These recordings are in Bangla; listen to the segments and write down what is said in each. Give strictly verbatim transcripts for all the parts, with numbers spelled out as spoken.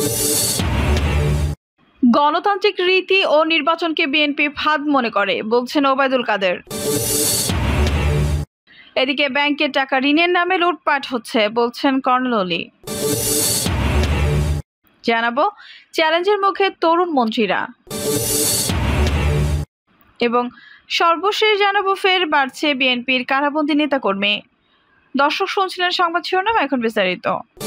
গণতান্ত্রিক রীতি ও নির্বাচনকে বিএনপি ফাঁদ মনে করে, বলছেন ওবায়দুল কাদের। এদিকে ব্যাংকের টাকা ঋণের নামে লুটপাট হচ্ছে, বলছেন কর্নেল অলি। জানাবো চ্যালেঞ্জের মুখে তরুণ মন্ত্রীরা, এবং সর্বশেষ জানাবো ফের বাড়ছে বিএনপির কারাবন্দী নেতাকর্মী। দর্শক শুনছিলেন সংবাদ শিরোনাম, এখন বিস্তারিত।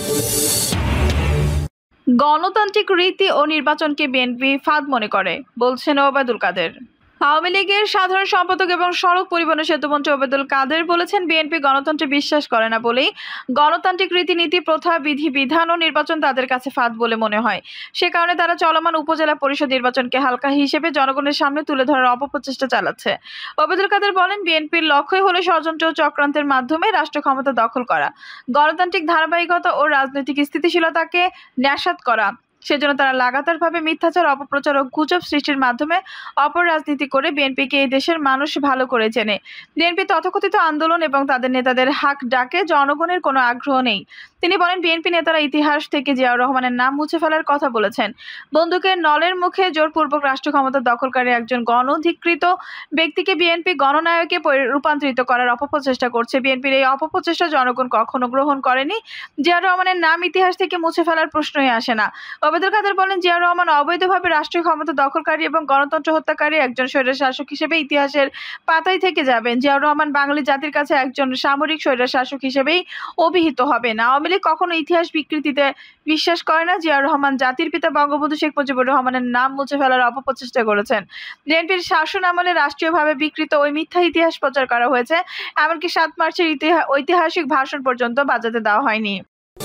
গণতান্ত্রিক রীতি ও নির্বাচনকে বিএনপি ফাঁদ মনে করে, বলছেন ওবায়দুল কাদের। আওয়ামী লীগের সাধারণ সম্পাদক এবং সড়ক পরিবহন সেতুমন্ত্রী ওবায়দুল কাদের বলেছেন, বিএনপি গণতন্ত্রে বিশ্বাস করে না বলেই গণতান্ত্রিক রীতিনীতি, প্রথা, বিধি বিধান ও নির্বাচন তাদের কাছে ফাঁদ বলে মনে হয়। সে কারণে তারা চলমান উপজেলা পরিষদ নির্বাচনকে হালকা হিসেবে জনগণের সামনে তুলে ধরার অপপ্রচেষ্টা চালাচ্ছে। ওবায়দুল কাদের বলেন, বিএনপির লক্ষ্যই হলো ষড়যন্ত্র ও চক্রান্তের মাধ্যমে রাষ্ট্র ক্ষমতা দখল করা, গণতান্ত্রিক ধারাবাহিকতা ও রাজনৈতিক স্থিতিশীলতাকে ন্যাসাত করা। সেজন্য তারা লাগাতারভাবে মিথ্যাচার, অপপ্রচার ও গুজব সৃষ্টির মাধ্যমে অপর রাজনীতি করে বিএনপিকে এই দেশের মানুষ ভালো করে চেনে। বিএনপি তথাকথিত আন্দোলন এবং তাদের নেতাদের হাক ডাকে জনগণের কোনো আগ্রহ নেই। তিনি বলেন, বিএনপি নেতারা ইতিহাস থেকে জিয়াউর রহমানের নাম মুছে ফেলার কথা বলেছেন। বন্দুকের নলের মুখে জোরপূর্বক রাষ্ট্র ক্ষমতা দখলকারী একজন গণধিকৃত ব্যক্তিকে বিএনপি গণনায়কে রূপান্তরিত করার অপপ্রচেষ্টা করছে। বিএনপির এই অপপ্রচেষ্টা জনগণ কখনো গ্রহণ করেনি। জিয়াউর রহমানের নাম ইতিহাস থেকে মুছে ফেলার প্রশ্নই আসে না। ওবায়দুল কাদের বলেন, জিয়াউর রহমান অবৈধভাবে রাষ্ট্রীয় ক্ষমতা দখলকারী এবং গণতন্ত্র হত্যাকারী একজন স্বৈর শাসক হিসেবে ইতিহাসের পাতায় থেকে যাবেন। জিয়াউর রহমান বাঙালি জাতির কাছে একজন সামরিক স্বৈর শাসক হিসেবেই অভিহিত হবেন। আওয়ামী লীগ কখনো ইতিহাস বিকৃতিতে বিশ্বাস করে না। জিয়াউর রহমান জাতির পিতা বঙ্গবন্ধু শেখ মুজিবুর রহমানের নাম মুছে ফেলার অপপ্রচেষ্টা করেছেন। বিএনপির শাসন আমলে রাষ্ট্রীয়ভাবে বিকৃত ওই মিথ্যা ইতিহাস প্রচার করা হয়েছে। এমনকি সাত মার্চের ঐতিহাসিক ভাষণ পর্যন্ত বাজাতে দেওয়া হয়নি।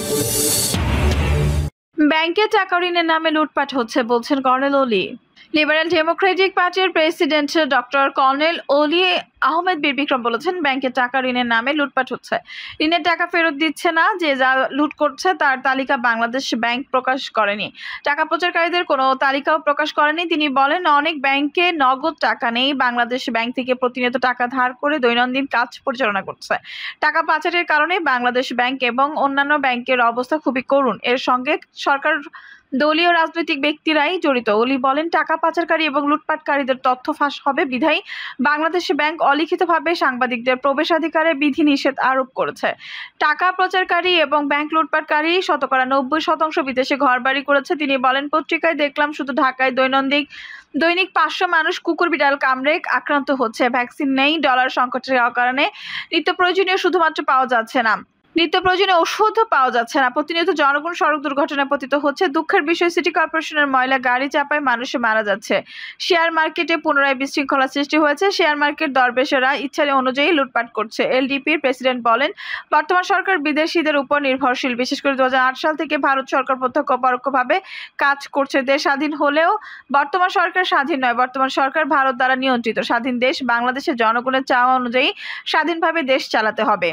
ব্যাংকে টাকা ঋণের নামে লুটপাট হচ্ছে, বলছেন কর্নেল অলি। লিবারেল ডেমোক্রেটিক পার্টির president doctor colonel Oli Ahmed বীর বিক্রম বলেছেন, ব্যাংকের টাকা ঋণের নামে লুটপাট হচ্ছে। ঋণের টাকা ফেরত দিচ্ছে না, যে যা লুট করছে তার তালিকা বাংলাদেশ ব্যাংক প্রকাশ করেনি। টাকা পাচারকারীদের কোনো তালিকাও প্রকাশ করেনি। তিনি বলেন, অনেক ব্যাংকে নগদ টাকা নেই। বাংলাদেশ ব্যাংক থেকে প্রতিনিয়ত টাকা ধার করে দৈনন্দিন কাজ পরিচালনা করছে। টাকা পাচারের কারণে বাংলাদেশ ব্যাংক এবং অন্যান্য ব্যাংকের অবস্থা খুবই করুণ। এর সঙ্গে সরকার, দলীয় রাজনৈতিক ব্যক্তিরাই জড়িত। অলি বলেন, টাকা পাচারকারী এবং লুটপাটকারীদের তথ্য ফাঁস হবে বিধায় বাংলাদেশ ব্যাংক অলিখিতভাবে সাংবাদিকদের প্রবেশাধিকারে বিধিনিষেধ আরোপ করেছে। টাকা পাচারকারী এবং ব্যাংক লুটপাটকারী শতকরা নব্বই শতাংশ বিদেশে ঘরবাড়ি করেছে। তিনি বলেন, পত্রিকায় দেখলাম শুধু ঢাকায় দৈনন্দিন দৈনিক পাঁচশো মানুষ কুকুর বিড়াল কামড়ে আক্রান্ত হচ্ছে। ভ্যাকসিন নেই, ডলার সংকটের কারণে নিত্য প্রয়োজনীয় শুধুমাত্র পাওয়া যাচ্ছে না নিত্য প্রয়োজনীয় ওষুধও পাওয়া যাচ্ছে না। প্রতিনিয়ত জনগণ সড়ক দুর্ঘটনায় পতিত হচ্ছে। দুঃখের বিষয়, সিটি কর্পোরেশনের ময়লা গাড়ি চাপায় মানুষ মারা যাচ্ছে। শেয়ার মার্কেটে পুনরায় বিশৃঙ্খলা সৃষ্টি হয়েছে। শেয়ার মার্কেট দরবেশেরা ইচ্ছা অনুযায়ী লুটপাট করছে। এলডিপির প্রেসিডেন্ট বলেন, বর্তমান সরকার বিদেশিদের উপর নির্ভরশীল। বিশেষ করে দু হাজার আট সাল থেকে ভারত সরকার প্রত্যক্ষ পরোক্ষভাবে কাজ করছে। দেশ স্বাধীন হলেও বর্তমান সরকার স্বাধীন নয়। বর্তমান সরকার ভারত দ্বারা নিয়ন্ত্রিত। স্বাধীন দেশ বাংলাদেশের জনগণের চাওয়া অনুযায়ী স্বাধীনভাবে দেশ চালাতে হবে।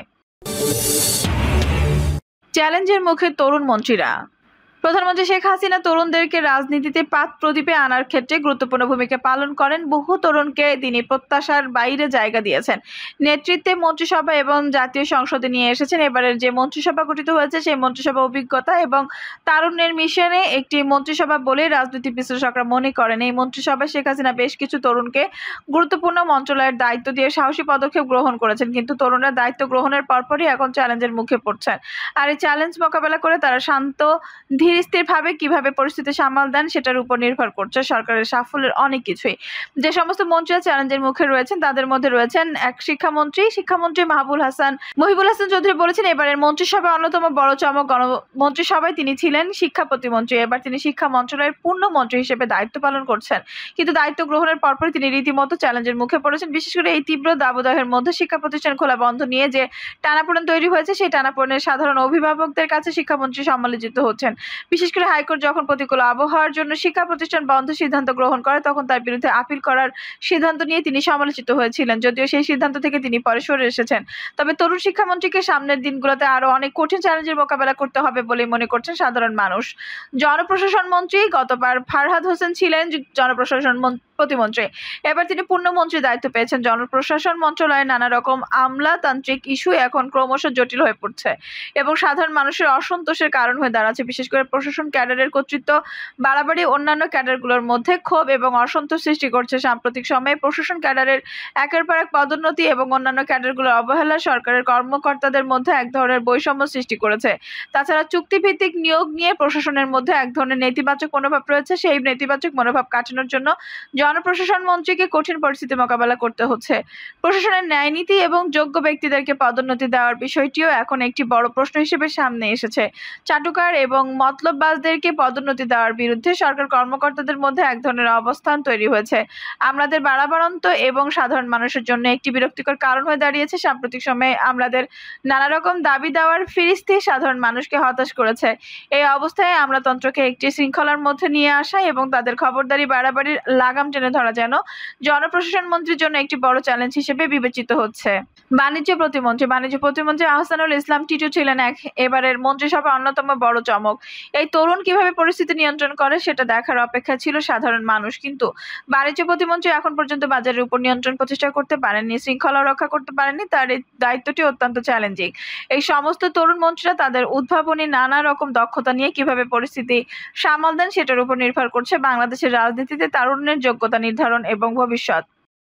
চ্যালেঞ্জের মুখে তরুণ মন্ত্রীরা। প্রধানমন্ত্রী শেখ হাসিনা তরুণদেরকে রাজনীতিতে পাত প্রদীপে আনার ক্ষেত্রে গুরুত্বপূর্ণ ভূমিকা পালন করেন। বহু তরুণকে তিনি প্রত্যাশার বাইরে জায়গা দিয়েছেন। নেতৃত্বে মন্ত্রিসভা এবং জাতীয় সংসদে নিয়ে এসেছেন। এবারের যে মন্ত্রিসভা গঠিত হয়েছে সেই মন্ত্রিসভা অভিজ্ঞতা এবং তারুণ্যের মিশনে একটি মন্ত্রিসভা বলে রাজনৈতিক বিশ্লেষকরা মনে করেন। এই মন্ত্রিসভায় শেখ হাসিনা বেশ কিছু তরুণকে গুরুত্বপূর্ণ মন্ত্রণালয়ের দায়িত্ব দিয়ে সাহসী পদক্ষেপ গ্রহণ করেছেন। কিন্তু তরুণরা দায়িত্ব গ্রহণের পরপরই এখন চ্যালেঞ্জের মুখে পড়ছেন। আর এই চ্যালেঞ্জ মোকাবেলা করে তারা শান্ত ধীর স্থিরভাবে কিভাবে পরিস্থিতি সামাল দেন সেটার উপর নির্ভর করছে সরকারের সাফল্যের অনেক কিছুই। যে সমস্ত মন্ত্রীরা চ্যালেঞ্জের মুখে রয়েছেন তাদের মধ্যে রয়েছেন এক শিক্ষামন্ত্রী শিক্ষামন্ত্রী মাহবুল হাসান মহিবুল হাসান চৌধুরী বলেছেন, এবারের মন্ত্রিসভায় অন্যতম বড় চমক গণ মন্ত্রিসভায় তিনি ছিলেন শিক্ষা প্রতিমন্ত্রী। এবার তিনি শিক্ষা মন্ত্রণালয়ের পূর্ণ মন্ত্রী হিসেবে দায়িত্ব পালন করছেন। কিন্তু দায়িত্ব গ্রহণের পরপরই তিনি রীতিমতো চ্যালেঞ্জের মুখে পড়েছেন। বিশেষ করে এই তীব্র দাবদাহের মধ্যে শিক্ষা প্রতিষ্ঠান খোলা বন্ধ নিয়ে যে টানাপোড়েন তৈরি হয়েছে সেই টানাপোড়েনের সাধারণ অভিভাবকদের কাছে শিক্ষামন্ত্রী সমালোচিত হচ্ছেন। বিশেষ করে হাইকোর্ট যখন প্রতিকূল আবহাওয়ার জন্য শিক্ষা প্রতিষ্ঠান বন্ধ সিদ্ধান্ত গ্রহণ করে তখন তার বিরুদ্ধে আপিল করার সিদ্ধান্ত নিয়ে তিনি সমালোচিত হয়েছিলেন। যদিও সেই সিদ্ধান্ত থেকে তিনি পরে সরে এসেছেন। তবে তরুণ শিক্ষামন্ত্রীকে সামনের দিনগুলোতে আরো অনেক কঠিন চ্যালেঞ্জের মোকাবেলা করতে হবে বলে মনে করছেন সাধারণ মানুষ। জনপ্রশাসন মন্ত্রী গতবার ফারহাদ হোসেন ছিলেন জনপ্রশাসন প্রতিমন্ত্রী। এবার তিনি পূর্ণমন্ত্রীর দায়িত্ব পেয়েছেন। জনপ্রশাসন মন্ত্রণালয়ের নানা রকম আমলাতান্ত্রিক ইস্যু এখন ক্রমশ জটিল হয়ে পড়ছে এবং সাধারণ মানুষের অসন্তোষের কারণ হয়ে দাঁড়াচ্ছে। বিশেষ করে প্রশাসন ক্যাডারের কর্তৃত্ব বাড়াবাড়ি অন্যান্য ক্যাডারগুলোর মধ্যে ক্ষোভ এবং অসন্তোষ সৃষ্টি করছে। সাম্প্রতিক সময়ে প্রশাসন ক্যাডারের একের পর এক পদোন্নতি এবং অন্যান্য ক্যাডারগুলোর অবহেলা সরকারের কর্মকর্তাদের মধ্যে এক ধরনের বৈষম্য সৃষ্টি করেছে। তাছাড়া চুক্তিভিত্তিক নিয়োগ নিয়ে প্রশাসনের মধ্যে এক ধরনের নেতিবাচক মনোভাব রয়েছে। সেই নেতিবাচক মনোভাব কাটানোর জন্য জনপ্রশাসন মন্ত্রীকে কঠিন পরিস্থিতি মোকাবেলা করতে হচ্ছে। প্রশাসনের ন্যায় নীতি এবং যোগ্য ব্যক্তিদেরকে পদোন্নতি দেওয়ার বিষয়টিও এখন একটি বড় প্রশ্ন হিসেবে সামনে এসেছে। চাটুকার এবং মতলববাজদেরকে পদোন্নতি দেওয়ার বিরুদ্ধে সরকার কর্মকর্তাদের মধ্যে এক ধরনের অবস্থান তৈরি হয়েছে। আমলাদের বাড়াবাড়ন্ত এবং সাধারণ মানুষের জন্য একটি বিরক্তিকর কারণ হয়ে দাঁড়িয়েছে। সাম্প্রতিক সময়ে আমলাদের নানা রকম দাবি দেওয়ার ফিরিস্তি সাধারণ মানুষকে হতাশ করেছে। এই অবস্থায় আমলাতন্ত্রকে একটি শৃঙ্খলার মধ্যে নিয়ে আসা এবং তাদের খবরদারি বাড়াবাড়ির লাগাম টেনে ধরা যেন জনপ্রশাসন মন্ত্রীর জন্য একটি বড় চ্যালেঞ্জ হিসেবে বিবেচিত হচ্ছে। বাণিজ্য প্রতিমন্ত্রী বাণিজ্য প্রতিমন্ত্রী আহসানুল ইসলাম টিটু ছিলেন এক এবারের মন্ত্রিসভা অন্যতম বড় চমক। এই তরুণ কিভাবে পরিস্থিতি নিয়ন্ত্রণ করে সেটা দেখার অপেক্ষা ছিল সাধারণ মানুষ। কিন্তু বাণিজ্য প্রতিমন্ত্রী এখন পর্যন্ত বাজারের উপর নিয়ন্ত্রণ প্রতিষ্ঠা করতে পারেননি, শৃঙ্খলা রক্ষা করতে পারেননি। তার এই দায়িত্বটি অত্যন্ত চ্যালেঞ্জিং। এই সমস্ত তরুণ মন্ত্রীরা তাদের উদ্ভাবনী নানা রকম দক্ষতা নিয়ে কিভাবে পরিস্থিতি সামাল দেন সেটার উপর নির্ভর করছে বাংলাদেশের রাজনীতিতে তারুণ্যের যোগ্যতা নির্ধারণ এবং ভবিষ্যৎ।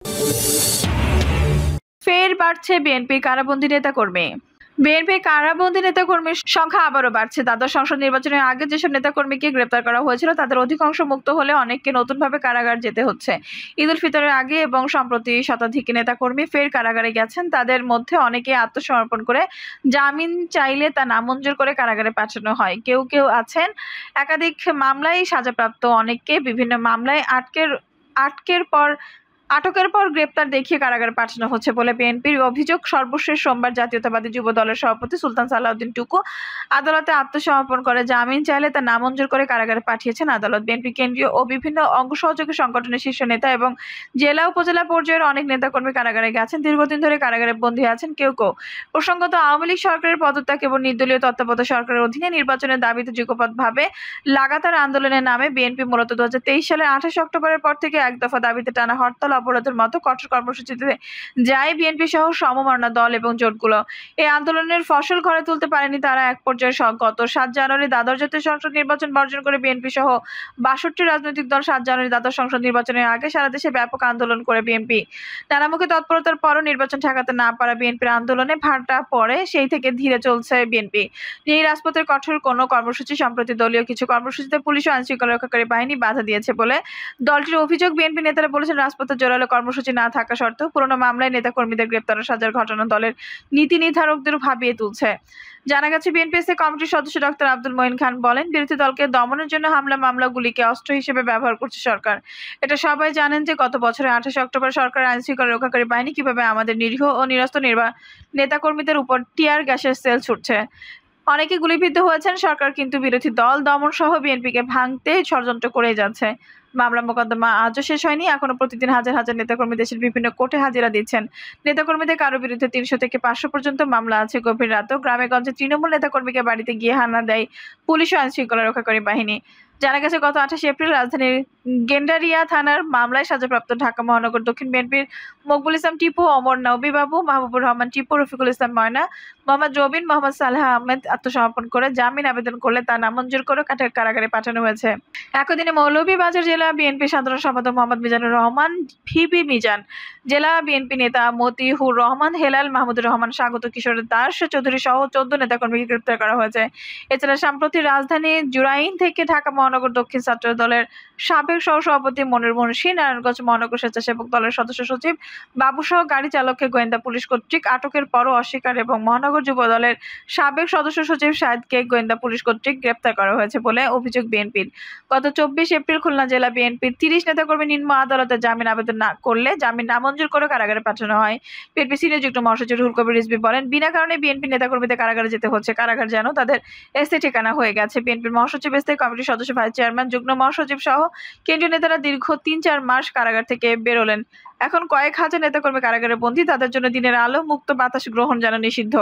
ফের বাড়ছে বিএনপি কারাবন্দী নেতাকর্মী। বিএনপি কারাবন্দী নেতাকর্মীর সংখ্যা আবারও বাড়ছে। দ্বাদশ সংসদ নির্বাচনের আগে যেসব নেতাকর্মীকে গ্রেপ্তার করা হয়েছিল তাদের অধিকাংশ মুক্ত হলে অনেককে নতুনভাবে কারাগার যেতে হচ্ছে। ঈদ উল ফিতরের আগে এবং সম্প্রতি শতাধিক নেতাকর্মী ফের কারাগারে গেছেন। তাদের মধ্যে অনেকে আত্মসমর্পণ করে জামিন চাইলে তা নামঞ্জুর করে কারাগারে পাঠানো হয়। কেউ কেউ আছেন একাধিক মামলায় সাজাপ্রাপ্ত, অনেককে বিভিন্ন মামলায় আটকের আটকের পর আটকের পর গ্রেপ্তার দেখিয়ে কারাগারে পাঠানো হচ্ছে বলে বিএনপির অভিযোগ। সর্বশেষ সোমবার জাতীয়তাবাদী যুব দলের সভাপতি সুলতান সালাউদ্দিন টুকু আদালতে আত্মসমর্পণ করে জামিন চাইলে তা নামঞ্জুর করে কারাগারে পাঠিয়েছেন আদালত। বিএনপি কেন্দ্রীয় ও বিভিন্ন অঙ্গ সহযোগী সংগঠনের শীর্ষ নেতা এবং জেলা উপজেলা পর্যায়ের অনেক নেতাকর্মী কারাগারে গেছেন। দীর্ঘদিন ধরে কারাগারে বন্দী আছেন কেউ কেউ। প্রসঙ্গত, আওয়ামী লীগ সরকারের পদত্যাগ এবং নির্দলীয় তত্ত্বাবধায়ক সরকারের অধীনে নির্বাচনের দাবিতে যুগপৎভাবে লাগাতার আন্দোলনের নামে বিএনপি মূলত দু হাজার তেইশ সালের আঠাশ অক্টোবরের পর থেকে এক দফা দাবিতে টানা হরতাল অবরোধের মতো কঠোর কর্মসূচিতে যায় বিএনপি সহ সমমনা দল এবং জোটগুলো। এই আন্দোলনের ফসল ঘরে তুলতে পারেনি তারা। এক পর্যায়ে গত সাত জানুয়ারি দ্বাদশ জাতীয় সংসদ নির্বাচন বর্জন করে বিএনপি সহ বাষট্টি রাজনৈতিক দল সাত জানুয়ারি দ্বাদশ সংসদ নির্বাচনের আগে সারা দেশে ব্যাপক আন্দোলন করে বিএনপি। নানামুখী তৎপরতার পরও নির্বাচন ঠেকাতে না পারা বিএনপির আন্দোলনে ভাটা পড়ে। সেই থেকে ধীরে চলছে বিএনপি। এই রাজপথের কঠোর কোনো কর্মসূচি সম্প্রতি দলীয় কিছু কর্মসূচিতে পুলিশ ও আইনশৃঙ্খলা রক্ষাকারী বাহিনী বাধা দিয়েছে বলে দলটির অভিযোগ। বিএনপি নেতারা বলেছেন, রাজপথে জোরালো কর্মসূচি না থাকা সত্ত্বেও পুরোনো মামলায় নেতাকর্মীদের গ্রেপ্তার ও সাজার ঘটনা দলের নীতি নির্ধারকদের ভাবিয়ে তুলছে। জানা গেছে, বিএনপিএসসি কমিটির সদস্য ডক্টর আব্দুল মঈন খান বলেন, বিরোধী দলকে দমনের জন্য হামলা মামলাগুলিকে অস্ত্র হিসেবে ব্যবহার করছে সরকার। এটা সবাই জানেন যে গত বছরের আঠাশে অক্টোবর সরকার আইনশৃঙ্খলা রক্ষাকারী বাহিনী কিভাবে আমাদের নিরীহ ও নিরস্ত্র নির্বা নেতাকর্মীদের উপর টিয়ার গ্যাসের সেল ছুটছে। অনেকে গুলিবিদ্ধ হয়েছেন। সরকার কিন্তু বিরোধী দল দমন সহ বিএনপিকে ভাঙতে ষড়যন্ত্র করে যাচ্ছে। মামলা মোকদ্দমা আজও শেষ হয়নি। এখনো প্রতিদিন হাজার হাজার নেতাকর্মী দেশের বিভিন্ন কোর্টে হাজিরা দিচ্ছেন। নেতাকর্মীদের কারো বিরুদ্ধে তিনশো থেকে পাঁচশো পর্যন্ত মামলা আছে। গভীর রাতেও গ্রামে গঞ্জে তৃণমূল নেতাকর্মীকে বাড়িতে গিয়ে হানা দেয় পুলিশ ও আইনশৃঙ্খলা রক্ষাকারী বাহিনী। জানা গেছে, গত আঠাশে এপ্রিল রাজধানীর গেন্ডারিয়া থানার মামলায় সাজাপ্রাপ্ত ঢাকা মহানগর দক্ষিণ বিএনপির মকবুল ইসলাম টিপু, ওমর নবী বাবু, মাহবুবুর রহমান টিপু, রফিকুল ইসলাম ময়না, মোহাম্মদ রবিন, মোহাম্মদ সালেহ আহমেদ আত্মসমর্পণ করে জামিন আবেদন করলে তা নামঞ্জুর করে কারাগারে পাঠানো হয়েছে। একদিনে মৌলভীবাজার জেলা বিএনপি সাধারণ সম্পাদক মোহাম্মদ মিজানুর রহমান, ভিপি মিজান, জেলা বিএনপি নেতা মতিউর রহমান, হেলাল, মাহমুদুর রহমান, স্বাগত কিশোর দাস চৌধুরী সহ চোদ্দ নেতাকর্মীকে গ্রেপ্তার করা হয়েছে। এছাড়া সম্প্রতি রাজধানী জুরাইন থেকে ঢাকা মহানগর দক্ষিণ ছাত্র দলের সাবেক সহসভাপতি মনির মুন্সি, নারায়ণগঞ্জ মহানগর স্বেচ্ছাসেবক দলের সদস্য সচিব বাবুসহ গাড়ি চালককে গোয়েন্দা পুলিশ কর্তৃক আটকের পরও অস্বীকার এবং মহানগর যুব দলের সাবেক সদস্য সচিব শাহেদকে গোয়েন্দা পুলিশ কর্তৃক গ্রেপ্তার করা হয়েছে বলে অভিযোগ বিএনপির। গত চব্বিশ এপ্রিল খুলনা জেলা বিএনপির তিরিশ নেতাকর্মী নিম্ন আদালতে জামিন আবেদন না করলে জামিন নামঞ্জুর করে কারাগারে পাঠানো হয়। বিএনপি সিনিয়র যুগ্ম মহাসচিব রুহুল কবির রিজভী বলেন, বিনা কারণে বিএনপি নেতাকর্মীদের কারাগারে যেতে হচ্ছে। কারাগার যেন তাদের স্থায়ী ঠিকানা হয়ে গেছে। বিএনপির মহাসচিব, স্থায়ী কমিটির সদস্য, ভাইস চেয়ারম্যান, যুগ্ম মহাসচিব সহ কেন্দ্রীয় নেতারা দীর্ঘ তিন চার মাস কারাগার থেকে বেরোলেন। এখন কয়েক হাজার নেতাকর্মী কারাগারে বন্দী। তাদের জন্য দিনের আলো মুক্ত বাতাস গ্রহণ যেন নিষিদ্ধ।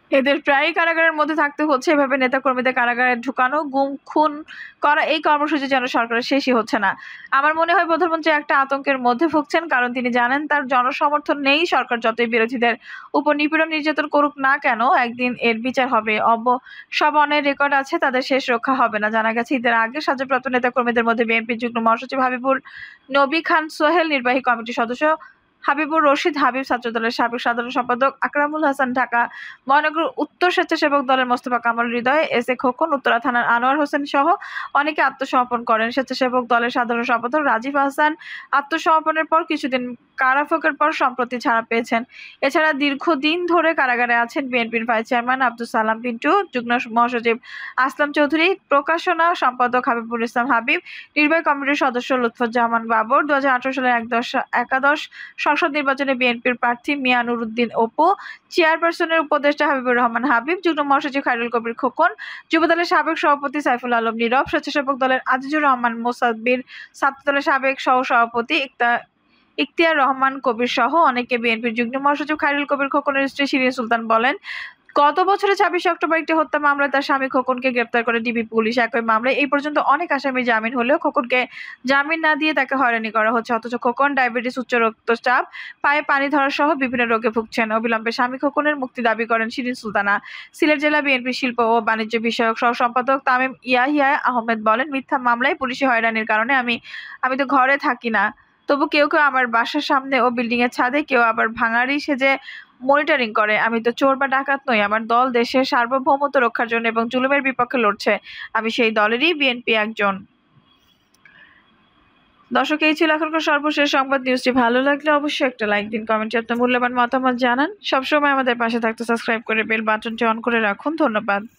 এদের প্রায়ই কারাগারের মধ্যে থাকতে হচ্ছে। এভাবে নেতাকর্মীদের কারাগারে ঢুকানো, গুম, খুন করা এই কর্মসূচি যেন সরকারের শেষই হচ্ছে না। আমার মনে হয় প্রধানমন্ত্রী একটা আতঙ্কের মধ্যে ভুগছেন, কারণ তিনি জানেন তার জনসমর্থন নেই। সরকার যতই বিরোধীদের উপর নিপীড়ন নির্যাতন করুক না কেন, একদিন এর বিচার হবে। অবসবনের রেকর্ড আছে, তাদের শেষ রক্ষা হবে না। জানা গেছে ঈদের আগে সাজাপ্রাপ্ত নেতাকর্মীদের মধ্যে বিএনপির যুগ্ম মহাসচিব হাবিবুর নবী খান সোহেল, নির্বাহী কমিটির সদস্য হাবিবুর রশিদ হাবিব, ছাত্রদলের সাবেক সাধারণ সম্পাদক আকরামুল হাসান, ঢাকা মহানগর উত্তর স্বেচ্ছাসেবক দলের মোস্তফা কামাল হৃদয়, এস এ খোকন, উত্তরা থানার আনোয়ার হোসেন সহ অনেকে আত্মসমর্পণ করেন। স্বেচ্ছাসেবক দলের সাধারণ সম্পাদক রাজীব হাসান আত্মসমর্পণের পর কিছুদিন কারাভোগের পর সম্প্রতি ছাড়া পেয়েছেন। এছাড়া দীর্ঘদিন ধরে কারাগারে আছেন বিএনপির ভাইস চেয়ারম্যান আব্দুস সালাম পিন্টু, যুগ্ম মহাসচিব আসলাম চৌধুরী, প্রকাশনা সম্পাদক হাবিবুল ইসলাম হাবিব, নির্বাহী কমিটির সদস্য লুৎফুজ্জামান বাবর। দু হাজার আঠারো সালের একদশ একাদশ সংসদ নির্বাচনে বিএনপির প্রার্থী মিয়া নুরুদ্দিন অপু, চেয়ারপারসনের উপদেষ্টা হাবিবুর রহমান হাবিব, যুগ্ম মহাসচিব খায়রুল কবির খোকন, যুবদলের সাবেক সভাপতি সাইফুল আলম নীরব, স্বেচ্ছাসেবক দলের আজিজুর রহমান মোসাদ্দির, ছাত্রদলের সাবেক সহ-সভাপতি ইকতা ইখতিয়ার রহমান কবির সহ অনেকে। বিএনপির যুগ্ম মহাসচিব খায়রুল কবির খোকনের স্ত্রী শিরিন সুলতান বলেন, গত বছরের ছাব্বিশে অক্টোবর একটি হত্যা মামলায় তার স্বামী খোকনকে গ্রেপ্তার করে ডিবি পুলিশ। একই মামলায় এই পর্যন্ত অনেক আসামি জামিন হলেও খোকনকে জামিন না দিয়ে তাকে হয়রানি করা হচ্ছে। অথচ খোকন ডায়াবেটিস, উচ্চ রক্তচাপ, পায়ে পানি ধরা সহ বিভিন্ন রোগে ভুগছেন। অবিলম্বে স্বামী খোকনের মুক্তি দাবি করেন শিরিন সুলতানা। সিলেট জেলা বিএনপির শিল্প ও বাণিজ্য বিষয়ক সহ সম্পাদক তামিম ইয়াহিয়া আহমেদ বলেন, মিথ্যা মামলায় পুলিশি হয়রানির কারণে আমি আমি তো ঘরে থাকি না, তবু কেউ কেউ আমার বাসার সামনে ও বিল্ডিং এর ছাদে, কেউ আবার ভাঙাড়ি সেজে মনিটরিং করে। আমি তো চোর বা ডাকাত নই। আমার দল দেশের সার্বভৌমত্ব রক্ষার জন্য এবং জুলুমের বিপক্ষে লড়ছে। আমি সেই দলেরই বিএনপি একজন। দর্শক, এই ছিল এখনকার সর্বশেষ সংবাদ। নিউজটি ভালো লাগলে অবশ্যই একটা লাইক দিন, কমেন্টে আপনার মূল্যবান মতামত জানান। সবসময় আমাদের পাশে থাকতে সাবস্ক্রাইব করে বেল বাটনটি অন করে রাখুন। ধন্যবাদ।